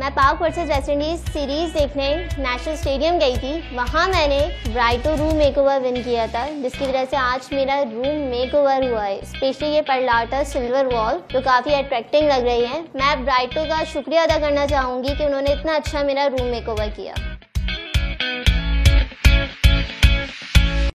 मैं Pak versus West Indies series देखने national stadium गई थी। वहाँ मैंने ब्राइटो रूम मेकओवर विन किया था, जिसकी वजह से आज मेरा रूम मेकओवर हुआ है। स्पेशली ये परलाटा सिल्वर वॉल जो काफ़ी अट्रैक्टिंग लग रही है। मैं ब्राइटो का शुक्रिया अदा करना चाहूँगी कि उन्होंने इतना अच्छा मेरा रूम मेकओवर किया।